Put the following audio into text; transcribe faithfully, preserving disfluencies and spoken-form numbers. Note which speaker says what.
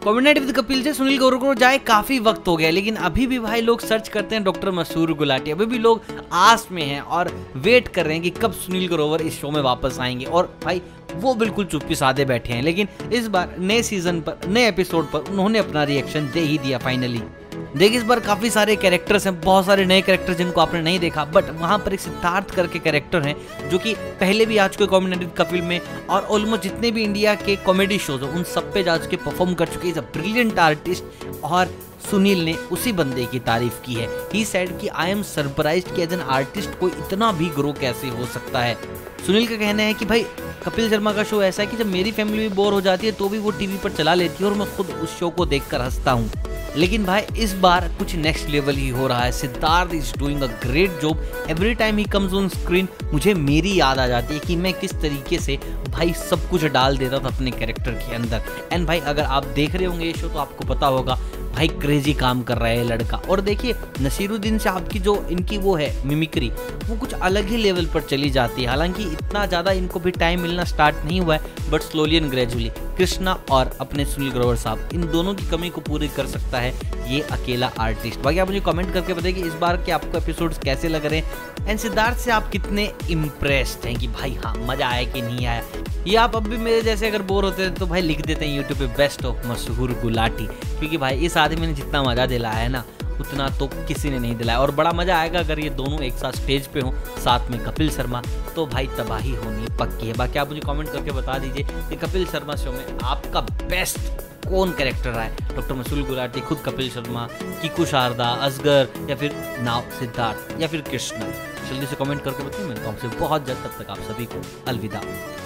Speaker 1: Comedy night with Kapil से सुनील ग्रोवर को जाए काफी वक्त हो गया, लेकिन अभी भी भाई लोग सर्च करते हैं डॉक्टर मसूर गुलाटी। अभी भी लोग आस में हैं और वेट कर रहे हैं कि कब सुनील ग्रोवर इस शो में वापस आएंगे। और भाई वो बिल्कुल चुप्पी साधे बैठे हैं, लेकिन इस बार नए सीजन पर, नए एपिसोड पर उन्होंने अपना रिएक्शन दे ही दिया फाइनली। देखिए इस बार काफी सारे कैरेक्टर्स हैं, बहुत सारे नए कैरेक्टर जिनको आपने नहीं देखा, बट वहां पर एक सिद्धार्थ करके कैरेक्टर हैं जो कि पहले भी आ चुके कॉमेडी नाइट विद कपिल में, और ऑलमोस्ट जितने भी इंडिया के कॉमेडी शोज हो उन सब पे जा चुके, परफॉर्म कर चुके। इज अ ब्रिलियंट आर्टिस्ट और सुनील ने उसी बंदे की तारीफ की है। ही सेड कि आई एम सरप्राइज्ड कि एज एन आर्टिस्ट कोई इतना भी ग्रो कैसे हो सकता है। सुनील का कहना है कि भाई कपिल शर्मा का शो ऐसा है कि जब मेरी फैमिली भी बोर हो जाती है तो भी वो टीवी पर चला लेती है और मैं खुद उस शो को देखकर हंसता हूँ। लेकिन भाई इस बार कुछ नेक्स्ट लेवल ही हो रहा है। Siddharth is doing a great job. Every time he comes on screen मुझे मेरी याद आ जाती है कि मैं किस तरीके से भाई सब कुछ डाल देता था अपने कैरेक्टर के अंदर। एंड भाई अगर आप देख रहे होंगे ये शो तो आपको पता होगा भाई क्रेजी काम कर रहा है लड़का। और देखिए नसीरुद्दीन से आपकी जो इनकी वो है मिमिक्री, वो कुछ अलग ही लेवल पर चली जाती है। हालांकि इतना ज़्यादा इनको भी टाइम मिलना स्टार्ट नहीं हुआ है, but slowly and gradually Krishna और अपने सुनील ग्रोवर साहब, इन दोनों की कमी को पूरी कर सकता है ये अकेला आर्टिस्ट। बाकी आप मुझे कमेंट करके बताइए कि इस बार के आपको एपिसोड्स कैसे लग रहे हैं, एंड सिद्धार्थ से आप कितने इम्प्रेस्ड हैं कि भाई हाँ मजा आया कि नहीं आया। ये आप अब भी मेरे जैसे अगर बोर होते हैं तो भाई लिख देते हैं यूट्यूब पे बेस्ट ऑफ मशहूर गुलाटी, क्योंकि भाई इस आदमी ने जितना मजा दिलाया है ना उतना तो किसी ने नहीं दिलाया। और बड़ा मजा आएगा अगर ये दोनों एक साथ स्टेज पे हों साथ में कपिल शर्मा, तो भाई तबाही होनी पक्की है। बाकी आप मुझे कमेंट करके बता दीजिए कि कपिल शर्मा शो में आपका बेस्ट कौन कैरेक्टर रहा है, डॉक्टर मसूर गुलाटी, खुद कपिल शर्मा, कीकू शारदा, असगर, या फिर नाव सिद्धार्थ, या फिर कृष्णा। जल्दी से कमेंट करके बताइए। मैं तो आपसे बहुत जल्द, तब तक आप सभी को अलविदा।